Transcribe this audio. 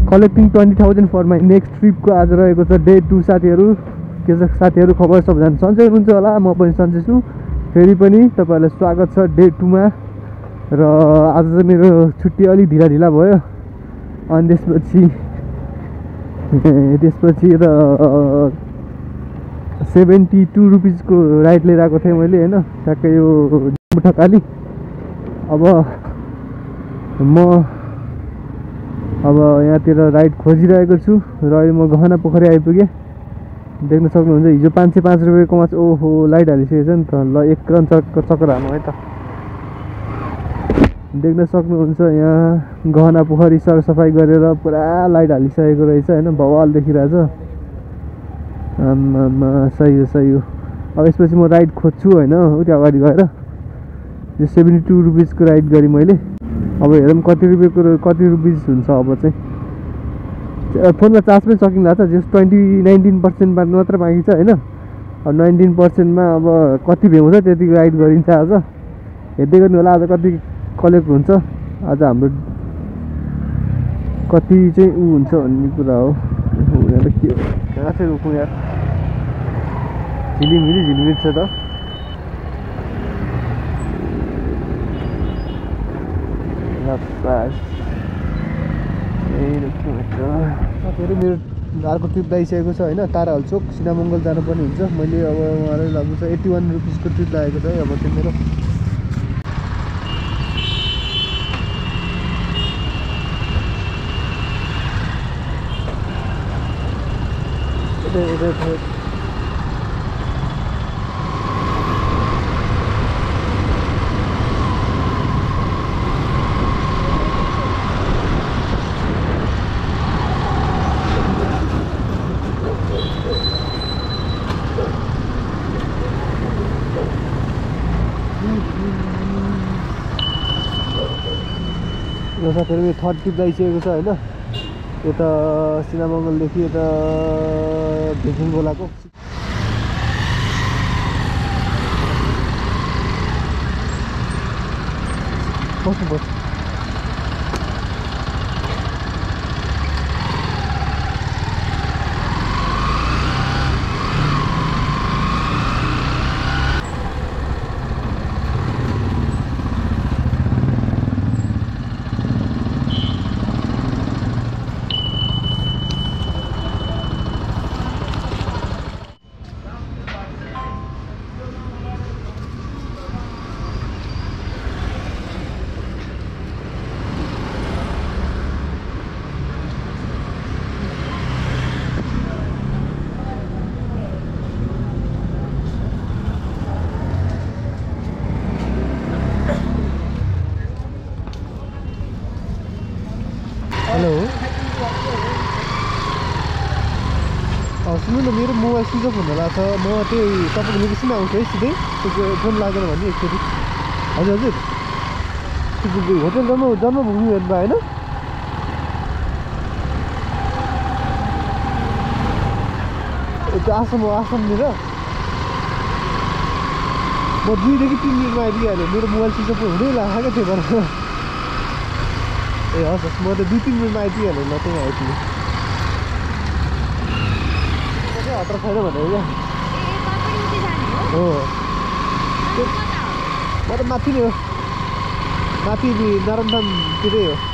Collecting 20,000 for my next ट्रिपको आज रहेको छ डे 2 साथीहरू। के छ साथीहरू खबर सबजना सन्चै हुनुहुन्छ होला, म पनि सन्चै छु। फेरि पनि तपाईँहरूलाई स्वागत छ डे 2 मा। र आज चाहिँ मेरो छुट्टी अलिक ढिला भयो अनि त्यसपछि र 72 रुपिसको राइड लिएर आएको थिएँ मैले होइन, ठ्याक्कै यो ठकाली। अब यहाँतिर राइड खोजिरहेको छु र अहिले म गहना पोखरी आइपुगेँ। देख्न सक्नुहुन्छ हिजो 505 रुपियाँकोमा ओहो लाइट हालिसकेको छ नि त। ल एक रन चक्कर हाल्नु है त। देख्न सक्नुहुन्छ यहाँ गहना पोखरी सरसफाइ गरेर पुरा लाइट हालिसकेको रहेछ होइन, भवाल देखिरहेछ। आम्मामा सही हो। अब यसपछि म राइड खोज्छु होइन, उति अगाडि गएर यो 72 रुपिसको राइड गरेँ मैले। अब हेरौँ कति रुपिस हुन्छ। अब चाहिँ फोनमा चार्ज पनि सकिँदा छ, जस 19% मात्र बाँकी छ होइन। अब 19%मा अब कति भ्याउँछ त्यतिको राइड गरिन्छ आज। हेर्दै गर्नु होला आज कति कलेक्ट हुन्छ, आज हाम्रो कति चाहिँ हुन्छ भन्ने कुरा हो। यहाँ के कहाँ चाहिँ रोक्नु यार, झिलिमिली छ त। साथीहरू मेरो अर्को ट्रिप लगाइसकेको छ होइन, ताराहल चोक सिनामङ्गल जानुपर्ने हुन्छ। मैले अब उहाँलाई लाग्नु छ 81 रुपिसको ट्रिप लागेको छ है अब चाहिँ मेरो। साथीहरू यो थर्ड ट्रिप लगाइसकेको छ होइन, यता सिनामङ्गलदेखि यता भेकिङ गोलाको बस्नुपर्छ। हेलो सुन्नु न, मेरो मोबाइल स्विच अफ हुन लाग्छ। म त्यही तपाईँको लोकेसन आउँछु है सिधै, त्यो फोन लागेन भने एकचोटि। हजुर होटल जन्मभूमि हेर्नु भयो होइन? त्यो आसामनिर म 2 देखि 3 मिनटमा आइपुगिहालेँ। मेरो मोबाइल स्विच अफ हुँदै लाग्छ क्या त्यो भएर। ए हस् म त 2-3 मिनटमा आइपुगिहालेँ। ल त्यही आइपुगेँ। हतार छैन भनेर क्या हो। म त माथि नै हो, माथि नरमधामतिरै हो।